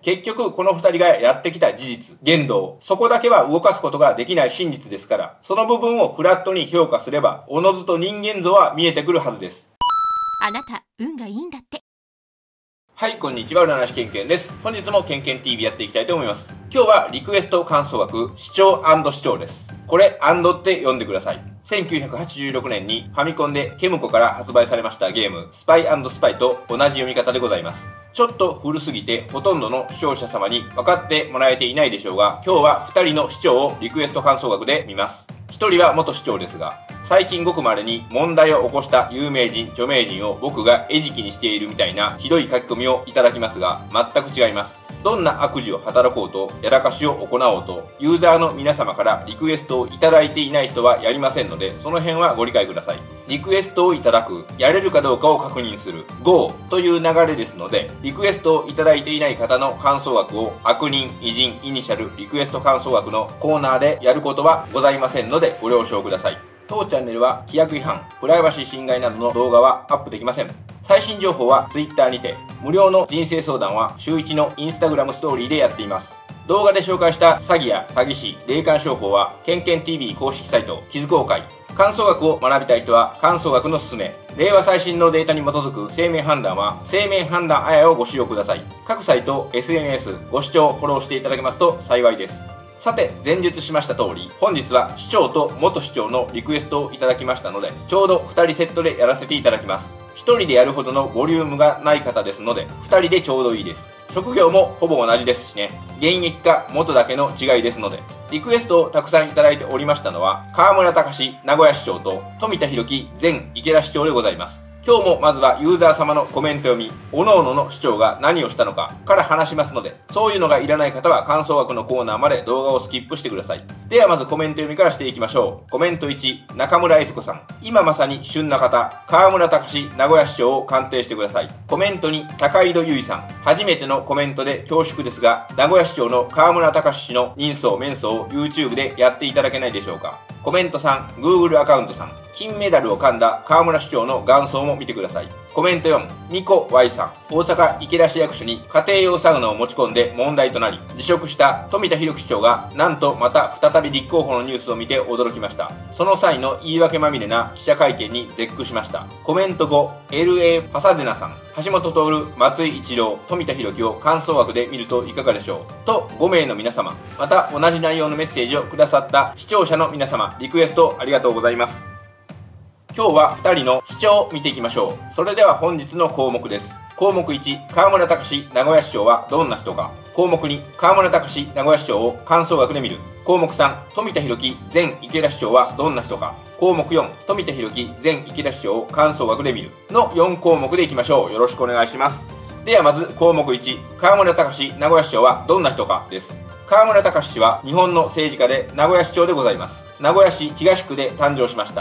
結局この二人がやってきた事実、言動、そこだけは動かすことができない真実ですから、その部分をフラットに評価すれば、おのずと人間像は見えてくるはずです。 あなた、運がいいんだって。 はい、こんにちは、占い師けんけんです。本日もけんけん TV やっていきたいと思います。今日はリクエスト感想枠、視聴&視聴です。これ、って読んでください。1986年にファミコンでケムコから発売されましたゲーム、スパイ&スパイと同じ読み方でございます。ちょっと古すぎてほとんどの視聴者様に分かってもらえていないでしょうが、今日は2人の視聴をリクエスト感想枠で見ます。1人は元視聴ですが、最近ごくまれに問題を起こした有名人、著名人を僕が餌食にしているみたいなひどい書き込みをいただきますが、全く違います。どんな悪事を働こうと、やらかしを行おうと、ユーザーの皆様からリクエストをいただいていない人はやりませんので、その辺はご理解ください。リクエストをいただく、やれるかどうかを確認する、GO という流れですので、リクエストをいただいていない方の感想枠を悪人、偉人、イニシャル、リクエスト感想枠のコーナーでやることはございませんので、ご了承ください。当チャンネルは規約違反、プライバシー侵害などの動画はアップできません。最新情報は Twitter にて、無料の人生相談は週1の Instagram ストーリーでやっています。動画で紹介した詐欺や詐欺師、霊感商法は、けんけん TV 公式サイト、気づ公開。感想学を学びたい人は、感想学のすすめ。令和最新のデータに基づく生命判断は、生命判断あやをご使用ください。各サイト、SNS、ご視聴、フォローしていただけますと幸いです。さて、前述しました通り、本日は市長と元市長のリクエストをいただきましたので、ちょうど2人セットでやらせていただきます。1人でやるほどのボリュームがない方ですので、2人でちょうどいいです。職業もほぼ同じですしね、現役か元だけの違いですので、リクエストをたくさんいただいておりましたのは、河村隆名古屋市長と富田裕樹前池田市長でございます。今日もまずはユーザー様のコメント読み、各々の市長が何をしたのかから話しますので、そういうのがいらない方は感想枠のコーナーまで動画をスキップしてください。ではまずコメント読みからしていきましょう。コメント1、中村悦子さん。今まさに旬な方、河村隆名古屋市長を鑑定してください。コメント2、高井戸優衣さん。初めてのコメントで恐縮ですが、名古屋市長の河村隆氏の人相面相を YouTube でやっていただけないでしょうか。コメント3、Google アカウントさん。金メダルを噛んだ河村市長の元祖も見てください。コメント4、ニコ Y さん。大阪池田市役所に家庭用サウナを持ち込んで問題となり、辞職した富田裕樹市長が、なんとまた再び立候補のニュースを見て驚きました。その際の言い訳まみれな記者会見に絶句しました。コメント5、LA パサデナさん。橋本徹、松井一郎、富田裕樹を感想枠で見るといかがでしょう。と5名の皆様、また同じ内容のメッセージをくださった視聴者の皆様、リクエストありがとうございます。今日は2人の視聴を見ていきましょう。それでは本日の項目です。項目1、河村隆名古屋市長はどんな人か。項目2、河村隆名古屋市長を感想学で見る。項目3、富田裕樹前池田市長はどんな人か。項目4、富田裕樹前池田市長を感想学で見るの4項目でいきましょう。よろしくお願いします。ではまず項目1、河村隆名古屋市長はどんな人かです。河村隆氏は日本の政治家で名古屋市長でございます。名古屋市東区で誕生しました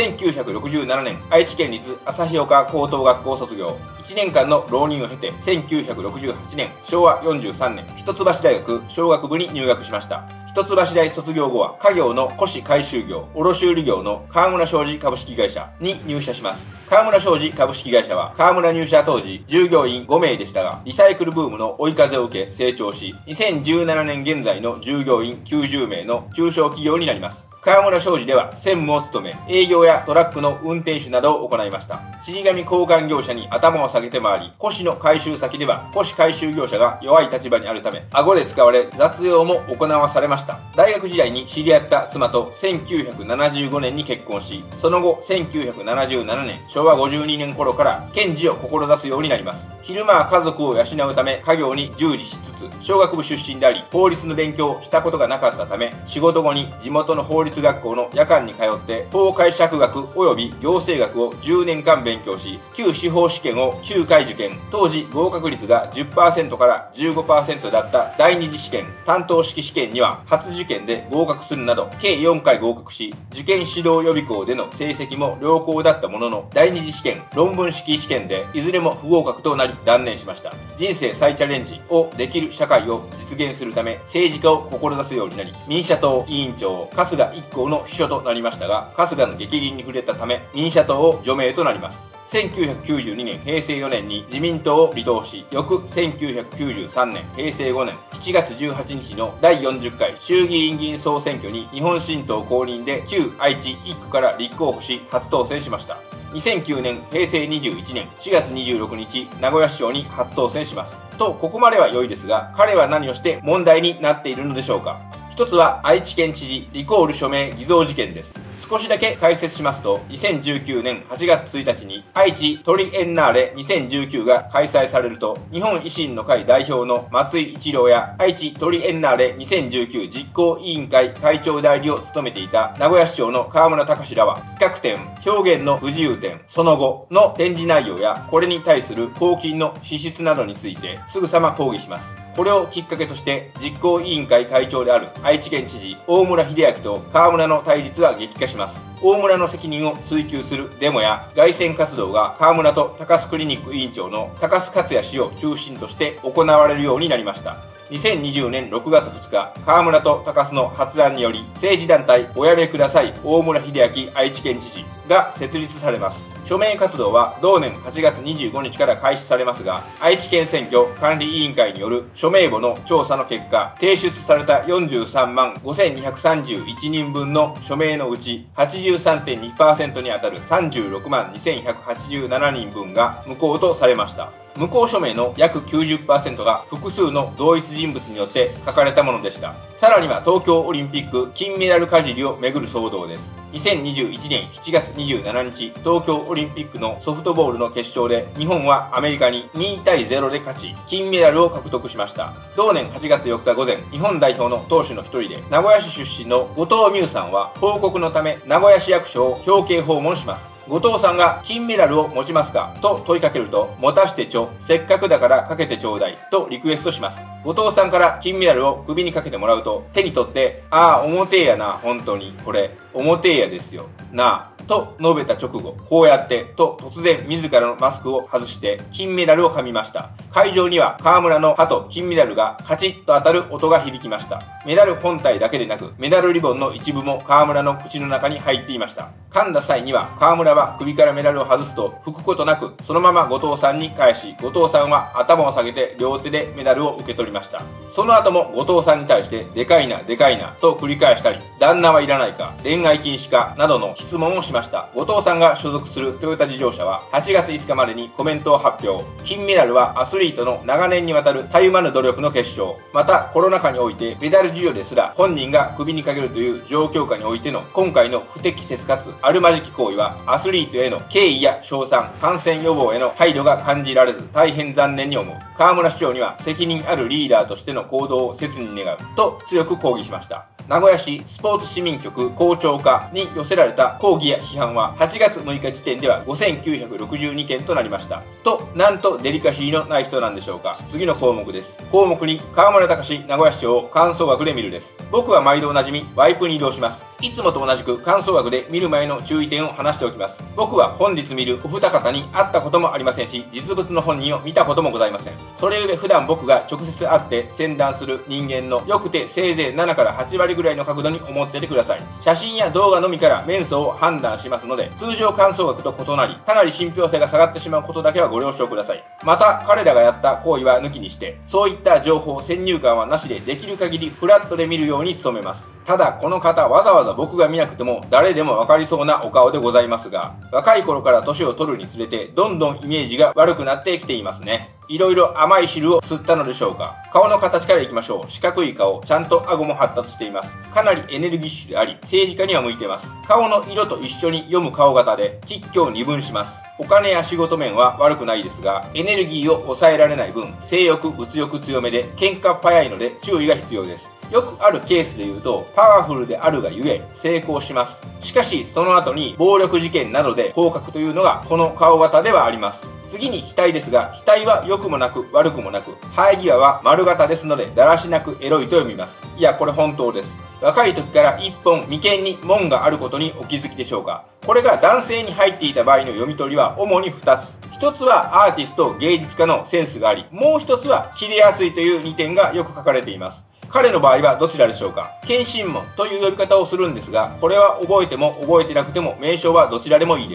。1967年、愛知県立旭岡高等学校卒業。1年間の浪人を経て、1968年、昭和43年、一橋大学商学部に入学しました。一橋大卒業後は、家業の古紙回収業、卸売業の河村商事株式会社に入社します。河村商事株式会社は、河村入社当時、従業員5名でしたが、リサイクルブームの追い風を受け成長し、2017年現在の従業員90名の中小企業になります。河村商事では専務を務め、営業やトラックの運転手などを行いました。ちり紙交換業者に頭を下げて回り、古紙の回収先では古紙回収業者が弱い立場にあるため、顎で使われ雑用も行わされました。大学時代に知り合った妻と1975年に結婚し、その後1977年、昭和52年頃から検事を志すようになります。昼間は家族を養うため家業に従事しつつ、小学部出身であり、法律の勉強をしたことがなかったため、仕事後に地元の法律学校の夜間に通って、法解釈学及び行政学を10年間勉強し、旧司法試験を9回受験、当時合格率が 10% から 15% だった第二次試験、担当式試験には初受験で合格するなど、計4回合格し、受験指導予備校での成績も良好だったものの、第二次試験、論文式試験でいずれも不合格となり、断念しました。人生再チャレンジをできる社会を実現するため、政治家を志すようになり、民社党委員長、春日一行の秘書となりましたが、春日の逆鱗に触れたため、民社党を除名となります。 1992年平成4年に自民党を離党し、翌1993年平成5年7月18日の第40回衆議院議員総選挙に日本新党公認で旧愛知1区から立候補し初当選しました。2009年平成21年4月26日名古屋市長に初当選します。と、ここまでは良いですが、彼は何をして問題になっているのでしょうか。一つは愛知県知事リコール署名偽造事件です。少しだけ解説しますと、2019年8月1日に愛知トリエンナーレ2019が開催されると、日本維新の会代表の松井一郎や愛知トリエンナーレ2019実行委員会会長代理を務めていた名古屋市長の河村隆らは、企画展、表現の不自由展、その後の展示内容や、これに対する公金の支出などについてすぐさま抗議します。これをきっかけとして実行委員会会長である愛知県知事大村秀明と河村の対立は激化します。大村の責任を追及するデモや凱旋活動が河村と高須クリニック委員長の高須克也氏を中心として行われるようになりました。2020年6月2日、河村と高須の発案により、政治団体おやめください大村秀明愛知県知事が設立されます。署名活動は同年8月25日から開始されますが、愛知県選挙管理委員会による署名簿の調査の結果、提出された43万5231人分の署名のうち 83.2% にあたる36万2187人分が無効とされました。無効署名の約 90% が複数の同一人物によって書かれたものでした。さらには東京オリンピック金メダルかじりをめぐる騒動です。2021年7月27日、東京オリンピックのソフトボールの決勝で日本はアメリカに2対0で勝ち、金メダルを獲得しました。同年8月4日午前、日本代表の投手の一人で、名古屋市出身の後藤美優さんは報告のため名古屋市役所を表敬訪問します。後藤さんが金メダルを持ちますかと問いかけると、持たしてちょ、せっかくだからかけてちょうだいとリクエストします。後藤さんから金メダルを首にかけてもらうと、手に取って、ああ、重てえやな、本当に。これ、重てえやですよ。なあ。と述べた直後、こうやってと突然自らのマスクを外して金メダルを噛みました。会場には河村の歯と金メダルがカチッと当たる音が響きました。メダル本体だけでなく、メダルリボンの一部も河村の口の中に入っていました。噛んだ際には河村は首からメダルを外すと拭くことなく、そのまま後藤さんに返し、後藤さんは頭を下げて両手でメダルを受け取りました。その後も後藤さんに対してでかいなでかいなと繰り返したり、旦那はいらないか、恋愛禁止かなどの質問をしました。後藤さんが所属するトヨタ自動車は8月5日までにコメントを発表。金メダルはアスリートの長年にわたるたゆまぬ努力の結晶。またコロナ禍においてメダル授与ですら本人が首にかけるという状況下においての今回の不適切かつあるまじき行為は、アスリートへの敬意や称賛、感染予防への配慮が感じられず大変残念に思う。河村市長には責任あるリーダーとしての行動を切に願うと強く抗議しました。名古屋市スポーツ市民局校長課に寄せられた抗議や批判は8月6日時点では5962件となりました。と、なんとデリカシーのない人なんでしょうか。次の項目です。項目2、河村隆名古屋市長を感想枠で見るです。僕は毎度おなじみワイプに移動します。いつもと同じく感想枠で見る前の注意点を話しておきます。僕は本日見るお二方に会ったこともありませんし、実物の本人を見たこともございません。それゆえ普段僕が直接会って宣談する人間のよくてせいぜい7から8割ぐらいの角度に思っててください。写真や動画のみから面相を判断しますので、通常感想枠と異なり、かなり信憑性が下がってしまうことだけはご了承ください。また、彼らがやった行為は抜きにして、そういった情報、先入観はなしでできる限りフラットで見るように努めます。ただ、この方、わざわざ僕が見なくても誰でもわかりそうなお顔でございますが、若い頃から年を取るにつれて、どんどんイメージが悪くなってきていますね。いろいろ甘い汁を吸ったのでしょうか。顔の形からいきましょう。四角い顔、ちゃんと顎も発達しています。かなりエネルギッシュであり、政治家には向いています。顔の色と一緒に読む顔型で、吉居二分します。お金や仕事面は悪くないですが、エネルギーを抑えられない分、性欲、物欲強めで、喧嘩っ早いので注意が必要です。よくあるケースで言うと、パワフルであるがゆえ成功します。しかし、その後に暴力事件などで降格というのがこの顔型ではあります。次に額ですが、額は良くもなく悪くもなく、生え際は丸型ですので、だらしなくエロいと読みます。いや、これ本当です。若い時から一本眉間に紋があることにお気づきでしょうか。これが男性に入っていた場合の読み取りは主に2つ。1つはアーティスト、芸術家のセンスがあり、もう1つは切れやすいという2点がよく書かれています。彼の場合はどちらでしょうか。謙信門という呼び方をするんですが、これは覚えても覚えてなくても名称はどちらでもいいです。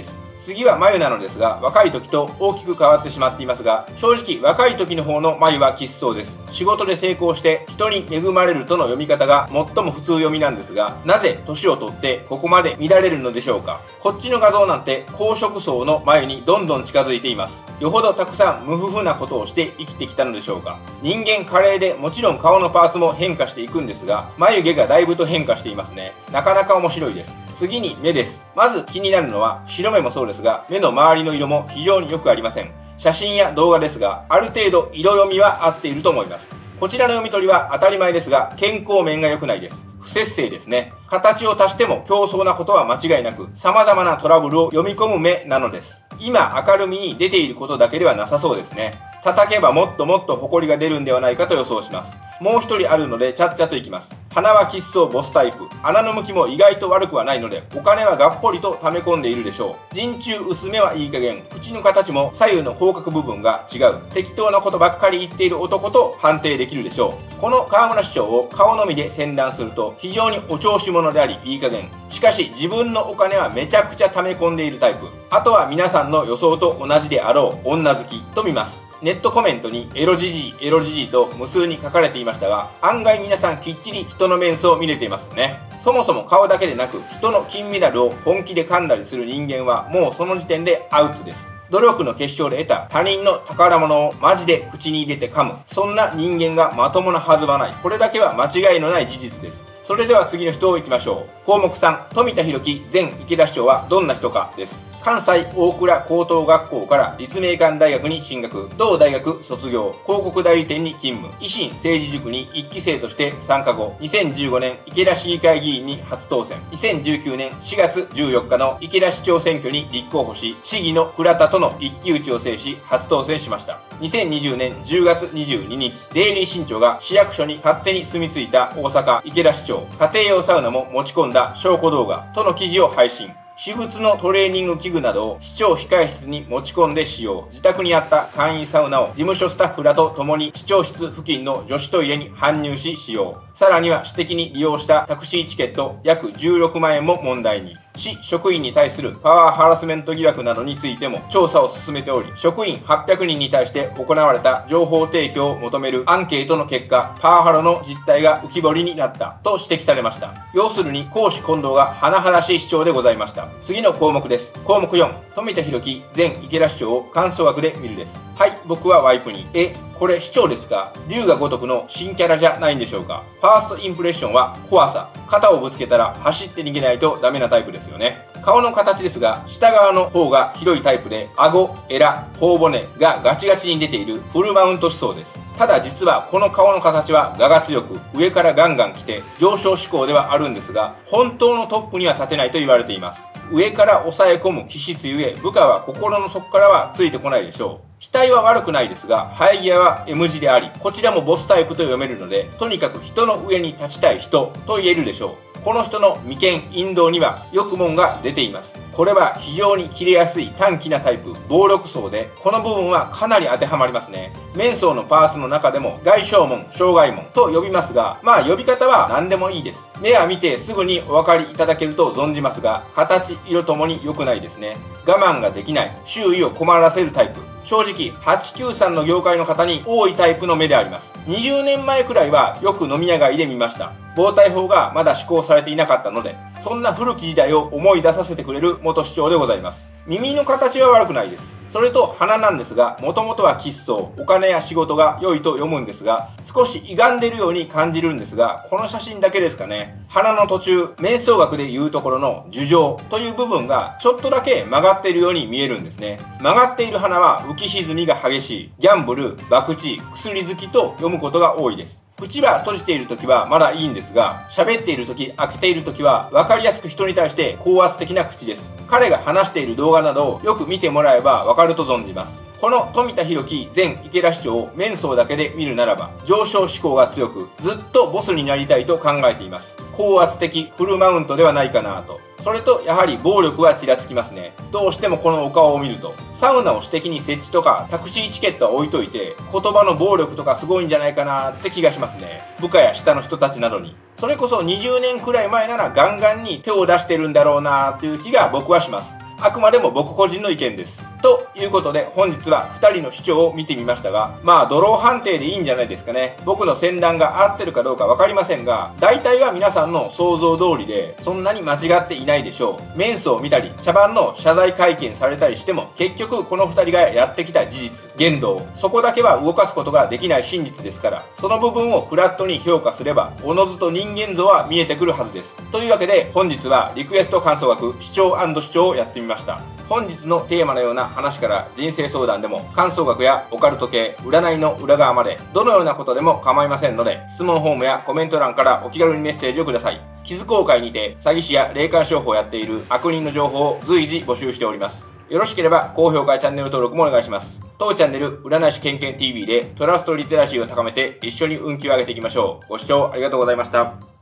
次は眉なのですが、若い時と大きく変わってしまっていますが、正直若い時の方の眉はきつそうです。仕事で成功して人に恵まれるとの読み方が最も普通読みなんですが、なぜ年を取ってここまで乱れるのでしょうか。こっちの画像なんて高色層の眉にどんどん近づいています。よほどたくさん無夫婦なことをして生きてきたのでしょうか。人間加齢でもちろん顔のパーツも変化していくんですが、眉毛がだいぶと変化していますね。なかなか面白いです。次に目です。まず気になるのは白目もそうですが、目の周りの色も非常によくありません。写真や動画ですが、ある程度色読みは合っていると思います。こちらの読み取りは当たり前ですが、健康面が良くないです。不摂生ですね。形を足しても競争なことは間違いなく、様々なトラブルを読み込む目なのです。今明るみに出ていることだけではなさそうですね。叩けばもっともっと埃が出るんではないかと予想します。もう一人あるのでちゃっちゃといきます。鼻は喫相ボスタイプ。穴の向きも意外と悪くはないので、お金はがっぽりと溜め込んでいるでしょう。陣中薄めはいい加減。口の形も左右の口角部分が違う。適当なことばっかり言っている男と判定できるでしょう。この河村市長を顔のみで宣断すると、非常にお調子者でありいい加減。しかし自分のお金はめちゃくちゃ溜め込んでいるタイプ。あとは皆さんの予想と同じであろう女好きと見ます。ネットコメントにエロじじいエロじじいと無数に書かれていましたが、案外皆さんきっちり人の面相を見れていますよね。そもそも顔だけでなく、人の金メダルを本気で噛んだりする人間はもうその時点でアウトです。努力の結晶で得た他人の宝物をマジで口に入れて噛む。そんな人間がまともなはずはない。これだけは間違いのない事実です。それでは次の人を行きましょう。項目3、富田裕樹前池田市長はどんな人かです。関西大倉高等学校から立命館大学に進学、同大学卒業、広告代理店に勤務、維新政治塾に1期生として参加後、2015年池田市議会議員に初当選、2019年4月14日の池田市長選挙に立候補し、市議の倉田との一騎打ちを制し、初当選しました。2020年10月22日、デイリー新潮が市役所に勝手に住み着いた大阪池田市長、家庭用サウナも持ち込んだ証拠動画との記事を配信。私物のトレーニング器具などを市長控室に持ち込んで使用。自宅にあった簡易サウナを事務所スタッフらと共に市長室付近の女子トイレに搬入し使用。さらには私的に利用したタクシーチケット約16万円も問題に。市職員に対するパワーハラスメント疑惑などについても調査を進めており、職員800人に対して行われた情報提供を求めるアンケートの結果、パワハラの実態が浮き彫りになったと指摘されました。要するに公私混同が甚だしい主張でございました。次の項目です。項目4、富田裕樹前池田市長を感想枠で見るです。はい、僕はワイプに。これ市長ですか？龍が如くの新キャラじゃないんでしょうか？ファーストインプレッションは怖さ。肩をぶつけたら走って逃げないとダメなタイプですよね。顔の形ですが、下側の方が広いタイプで、顎、エラ、頬骨がガチガチに出ているフルマウント思想です。ただ実はこの顔の形は我が強く、上からガンガン来て上昇志向ではあるんですが、本当のトップには立てないと言われています。上から抑え込む気質ゆえ、部下は心の底からはついてこないでしょう。額は悪くないですが、生え際は M 字であり、こちらもボスタイプと読めるので、とにかく人の上に立ちたい人と言えるでしょう。この人の眉間、陰道にはよくもんが出ています。これは非常に切れやすい短気なタイプ、暴力層で、この部分はかなり当てはまりますね。面相のパーツの中でも外傷門、障害門と呼びますが、まあ呼び方は何でもいいです。目は見てすぐにお分かりいただけると存じますが、形、色ともに良くないですね。我慢ができない、周囲を困らせるタイプ。正直、893の業界の方に多いタイプの目であります。20年前くらいはよく飲み屋街で見ました。暴対法がまだ施行されていなかったので、そんな古き時代を思い出させてくれる元市長でございます。耳の形は悪くないです。それと鼻なんですが、もともとは喫相、お金や仕事が良いと読むんですが、少し歪んでるように感じるんですが、この写真だけですかね。鼻の途中、面相学でいうところの樹状という部分がちょっとだけ曲がっているように見えるんですね。曲がっている鼻は浮き沈みが激しい、ギャンブル、博打、薬好きと読むことが多いです。口は閉じている時はまだいいんですが、喋っている時、開けている時は分かりやすく人に対して高圧的な口です。彼が話している動画などをよく見てもらえば分かると存じます。この富田裕樹前池田市長を面相だけで見るならば、上昇志向が強く、ずっとボスになりたいと考えています。高圧的フルマウントではないかなと。それとやはり暴力はちらつきますね。どうしてもこのお顔を見ると。サウナを私的に設置とかタクシーチケットは置いといて、言葉の暴力とかすごいんじゃないかなって気がしますね。部下や下の人たちなどに。それこそ20年くらい前ならガンガンに手を出してるんだろうなっていう気が僕はします。 あくまでも僕個人の意見です。ということで本日は2人の主張を見てみましたが、まあドロー判定でいいんじゃないですかね。僕の戦乱が合ってるかどうか分かりませんが、大体は皆さんの想像通りでそんなに間違っていないでしょう。メンスを見たり茶番の謝罪会見されたりしても、結局この2人がやってきた事実、言動、そこだけは動かすことができない真実ですから、その部分をフラットに評価すればおのずと人間像は見えてくるはずです。というわけで本日はリクエスト感想学視聴&主張をやってみました。本日のテーマのような話から人生相談でも感想学やオカルト系、占いの裏側までどのようなことでも構いませんので、質問フォームやコメント欄からお気軽にメッセージをください。キズ公開にて詐欺師や霊感商法をやっている悪人の情報を随時募集しております。よろしければ高評価やチャンネル登録もお願いします。当チャンネル占い師けんけん TV でトラストリテラシーを高めて一緒に運気を上げていきましょう。ご視聴ありがとうございました。